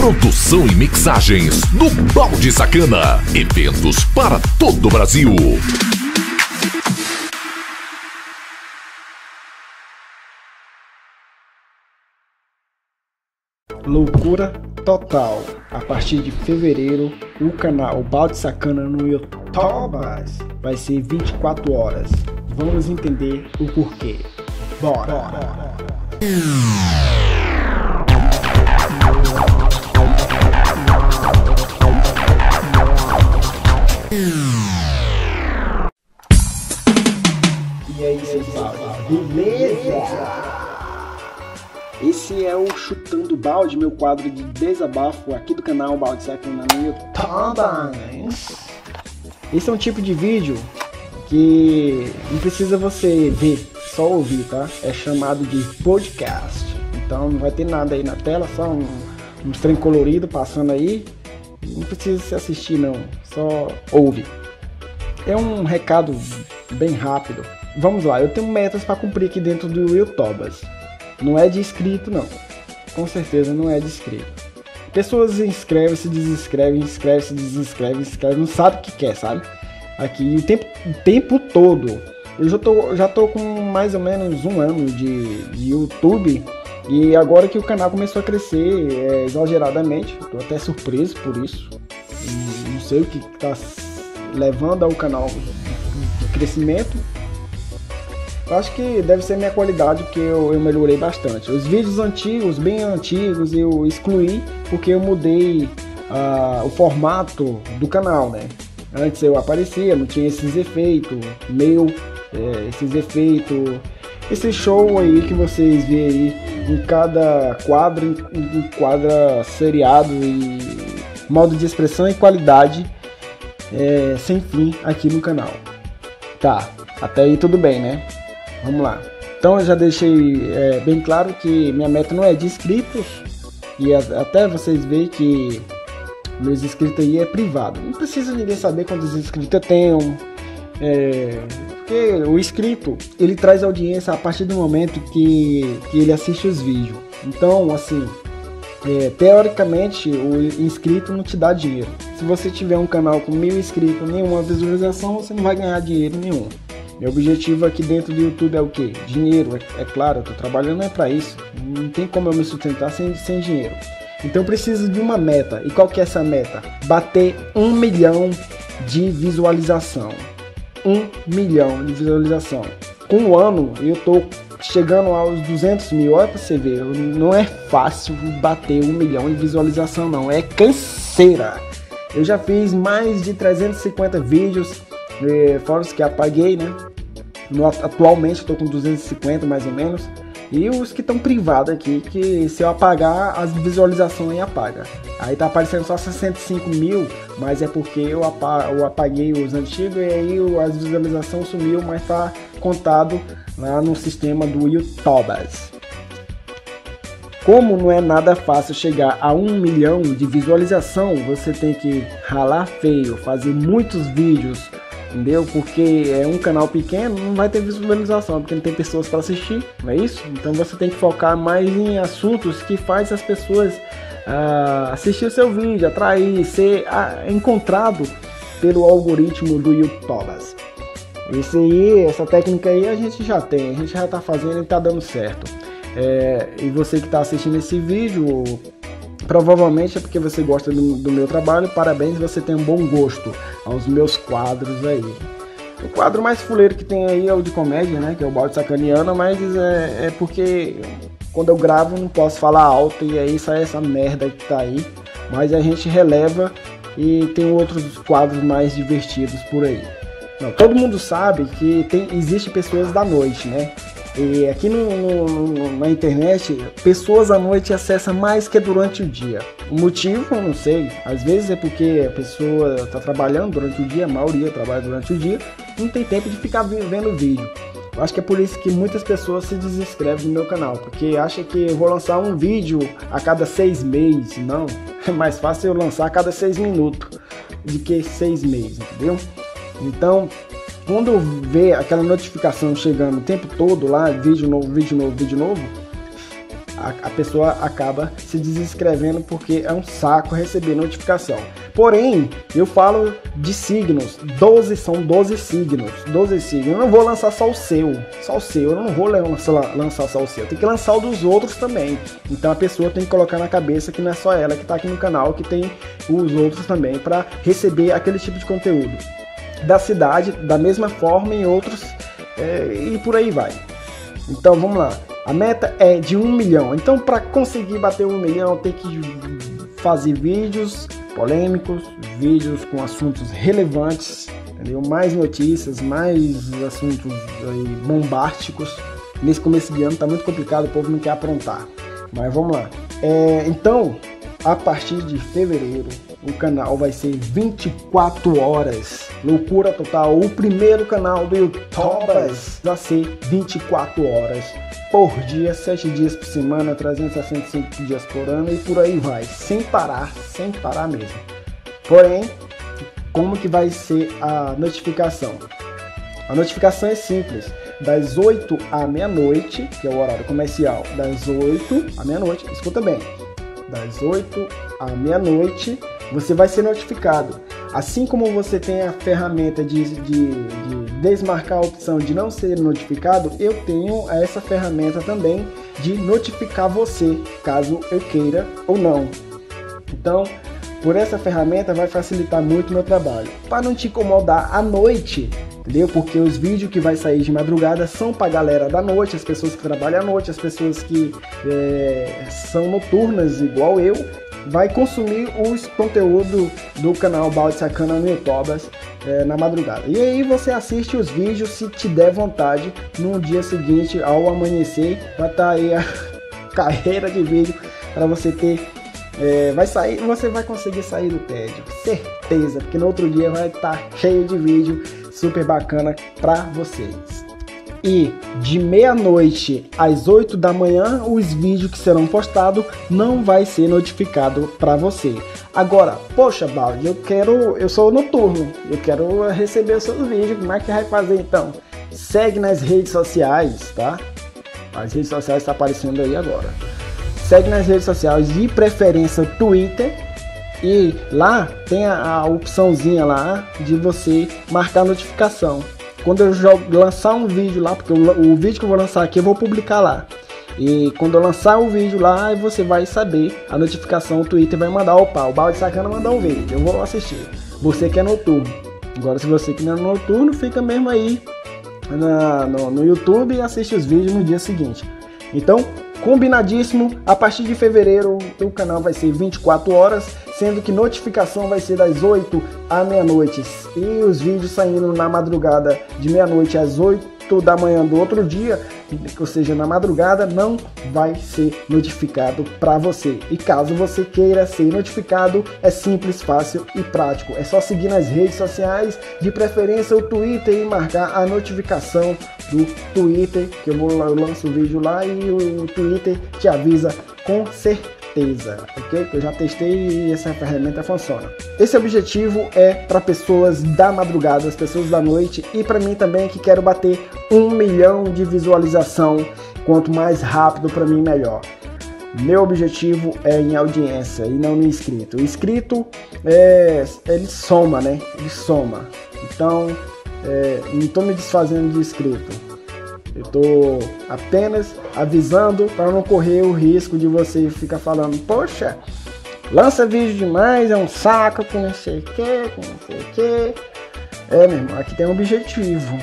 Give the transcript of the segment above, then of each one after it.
Produção e mixagens do Balde Sacana. Eventos para todo o Brasil. Loucura total. A partir de fevereiro, o canal Balde Sacana no YouTube vai ser 24 horas. Vamos entender o porquê. Bora! E aí, pessoal, beleza? Esse é o Chutando Balde, meu quadro de desabafo aqui do canal Balde Sacana no YouTube. Esse é um tipo de vídeo que não precisa você ver, só ouvir, tá? É chamado de podcast. Então não vai ter nada aí na tela, só uns trem colorido passando aí. Não precisa se assistir não, só ouve. É um recado bem rápido. Vamos lá, eu tenho metas para cumprir aqui dentro do YouTube. Não é de inscrito não, com certeza não é de inscrito. Pessoas se inscrevem, se desinscrevem, inscrevem, se desinscrevem, não sabe o que quer, sabe? Aqui o tempo todo. Eu já tô com mais ou menos um ano de YouTube. E agora que o canal começou a crescer exageradamente, tô até surpreso por isso. Não sei o que tá levando ao canal de crescimento. Eu acho que deve ser minha qualidade, porque eu melhorei bastante. Os vídeos antigos, bem antigos, eu excluí porque eu mudei o formato do canal, né? Antes eu aparecia, não tinha esses efeitos, esse show aí que vocês veem aí em cada quadro, em quadra seriado e modo de expressão e qualidade sem fim aqui no canal. Tá, até aí tudo bem, né? Vamos lá. Então eu já deixei bem claro que minha meta não é de inscritos. E até vocês verem que meus inscritos aí é privado. Não precisa ninguém saber quantos inscritos eu tenho. Porque o inscrito, ele traz audiência a partir do momento que ele assiste os vídeos. Então, assim, teoricamente, o inscrito não te dá dinheiro. Se você tiver um canal com 1000 inscritos, nenhuma visualização, você não vai ganhar dinheiro nenhum. Meu objetivo aqui dentro do YouTube é o quê? Dinheiro, é claro, eu tô trabalhando para isso. Não tem como eu me sustentar sem dinheiro. Então eu preciso de uma meta. E qual que é essa meta? Bater 1 milhão de visualização. 1 milhão de visualização. Com um ano eu tô chegando aos 200 mil. Olha pra você ver, não é fácil bater 1 milhão de visualização não. É canseira. Eu já fiz mais de 350 vídeos. Fora os que apaguei, né? Atualmente estou com 250 mais ou menos. E os que estão privados aqui, que se eu apagar, as visualizações apaga. Aí tá aparecendo só 65 mil, mas é porque eu apaguei os antigos e aí as visualizações sumiu, mas tá contado lá no sistema do YouTube. Como não é nada fácil chegar a 1 milhão de visualização, você tem que ralar feio, fazer muitos vídeos, entendeu? Porque é um canal pequeno, não vai ter visualização, porque não tem pessoas para assistir, não é isso? Então você tem que focar mais em assuntos que faz as pessoas assistir o seu vídeo, atrair, ser encontrado pelo algoritmo do YouTube. Essa técnica aí a gente já tem, a gente já tá fazendo e tá dando certo. E você que tá assistindo esse vídeo, provavelmente é porque você gosta do meu trabalho. Parabéns, você tem um bom gosto aos meus quadros aí. O quadro mais fuleiro que tem aí é o de comédia, né? Que é o Balde Sacaniano, mas é porque quando eu gravo não posso falar alto e aí sai essa merda que tá aí. Mas a gente releva e tem outros quadros mais divertidos por aí. Não, todo mundo sabe que existe pessoas da noite, né? E aqui na internet, pessoas à noite acessam mais que durante o dia. O motivo eu não sei. Às vezes é porque a pessoa está trabalhando durante o dia, a maioria trabalha durante o dia, não tem tempo de ficar vendo vídeo. Eu acho que é por isso que muitas pessoas se desinscrevem no meu canal, porque acham que eu vou lançar um vídeo a cada 6 meses. Não, é mais fácil eu lançar a cada 6 minutos do que 6 meses, entendeu? Então, quando vê aquela notificação chegando o tempo todo lá, vídeo novo, a pessoa acaba se desinscrevendo porque é um saco receber notificação. Porém, eu falo de signos, são 12 signos, 12 signos. Eu não vou lançar só o seu, eu não vou lançar só o seu, tem que lançar o dos outros também. Então a pessoa tem que colocar na cabeça que não é só ela que está aqui no canal, que tem os outros também para receber aquele tipo de conteúdo da cidade, da mesma forma em outros, e por aí vai. Então vamos lá, a meta é de 1 milhão, então para conseguir bater 1 milhão tem que fazer vídeos polêmicos, vídeos com assuntos relevantes, entendeu? Mais notícias, mais assuntos aí bombásticos. Nesse começo de ano tá muito complicado, o povo não quer aprontar, mas vamos lá. Então, a partir de fevereiro, o canal vai ser 24 horas. Loucura total. O primeiro canal do YouTube vai ser 24 horas por dia, 7 dias por semana, 365 dias por ano e por aí vai. Sem parar mesmo. Porém, como que vai ser a notificação? A notificação é simples. Das 8 à meia-noite, que é o horário comercial, das 8 à meia-noite, escuta bem, das 8 à meia-noite você vai ser notificado. Assim como você tem a ferramenta de desmarcar a opção de não ser notificado, eu tenho essa ferramenta também de notificar você, caso eu queira ou não. Então, por essa ferramenta vai facilitar muito o meu trabalho. Para não te incomodar à noite, entendeu? Porque os vídeos que vai sair de madrugada são para a galera da noite, as pessoas que trabalham à noite, as pessoas que são noturnas igual eu, vai consumir os conteúdos do canal Balde Sacana no YouTube na madrugada. E aí você assiste os vídeos se te der vontade. No dia seguinte, ao amanhecer, vai estar aí a carreira de vídeo para você ter. Você vai conseguir sair do tédio, certeza, porque no outro dia vai estar cheio de vídeo super bacana para vocês. E de meia-noite às 8 da manhã, os vídeos que serão postados não vai ser notificado para você. Agora, poxa, Balde, eu sou noturno, eu quero receber os seus vídeos, como é que vai fazer então? Segue nas redes sociais, tá? As redes sociais estão aparecendo aí agora. Segue nas redes sociais, de preferência o Twitter, e lá tem a opçãozinha lá de você marcar notificação. Quando eu lançar um vídeo lá, porque o vídeo que eu vou lançar aqui eu vou publicar lá. E quando eu lançar o vídeo lá, você vai saber a notificação, o Twitter vai mandar, opa, o Balde Sacana mandar um vídeo, eu vou assistir. Você que é noturno. Agora se você que não é noturno, fica mesmo aí no YouTube e assiste os vídeos no dia seguinte. Então, combinadíssimo, a partir de fevereiro o canal vai ser 24 horas, sendo que notificação vai ser das 8 à meia-noite e os vídeos saindo na madrugada de meia-noite às 8 da manhã do outro dia, ou seja, na madrugada, não vai ser notificado para você. E caso você queira ser notificado, é simples, fácil e prático. É só seguir nas redes sociais, de preferência o Twitter, e marcar a notificação do Twitter, que eu lanço o vídeo lá e o Twitter te avisa com certeza, ok? Eu já testei e essa ferramenta funciona. Esse objetivo é para pessoas da madrugada, as pessoas da noite, e para mim também, que quero bater 1 milhão de visualização. Quanto mais rápido, para mim melhor. Meu objetivo é em audiência e não no inscrito. O inscrito ele soma, né? Ele soma. Então não estou me desfazendo de inscrito. Eu estou apenas avisando para não correr o risco de você ficar falando, poxa, lança vídeo demais, é um saco, que não sei o que, que não sei o que. Meu irmão, aqui tem um objetivo.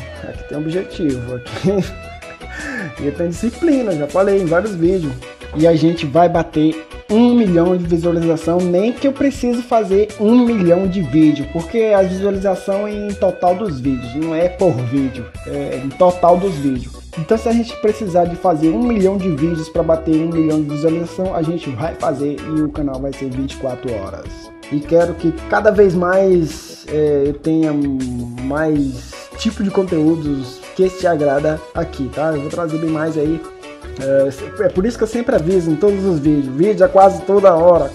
Aqui eu tenho disciplina, já falei em vários vídeos. E a gente vai bater 1 milhão de visualização, nem que eu preciso fazer 1 milhão de vídeos, porque a visualização é em total dos vídeos, não é por vídeo, é em total dos vídeos. Então se a gente precisar de fazer 1 milhão de vídeos para bater 1 milhão de visualização, a gente vai fazer e o canal vai ser 24 horas. E quero que cada vez mais eu tenha mais tipo de conteúdos que te agrada aqui, tá? Eu vou trazer bem mais aí. É por isso que eu sempre aviso em todos os vídeos. Vídeo é quase toda hora,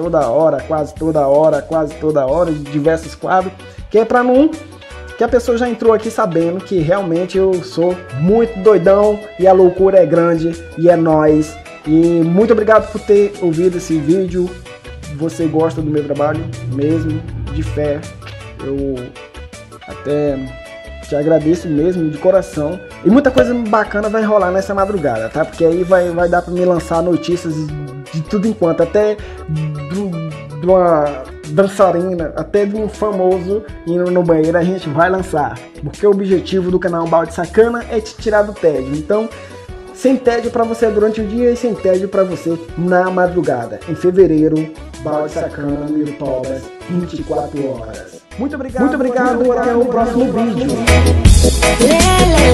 de diversos quadros, que é pra não... que a pessoa já entrou aqui sabendo que realmente eu sou muito doidão e a loucura é grande e é nóis. E muito obrigado por ter ouvido esse vídeo. Você gosta do meu trabalho mesmo, de fé. Eu até te agradeço mesmo, de coração. E muita coisa bacana vai rolar nessa madrugada, tá? Porque aí vai dar pra me lançar notícias de tudo enquanto. Até de uma dançarina, até de um famoso indo no banheiro, a gente vai lançar. Porque o objetivo do canal Balde Sacana é te tirar do tédio. Então, sem tédio pra você durante o dia e sem tédio pra você na madrugada. Em fevereiro, Balde Sacana no YouTube, 24 horas. Muito obrigado, até o próximo vídeo.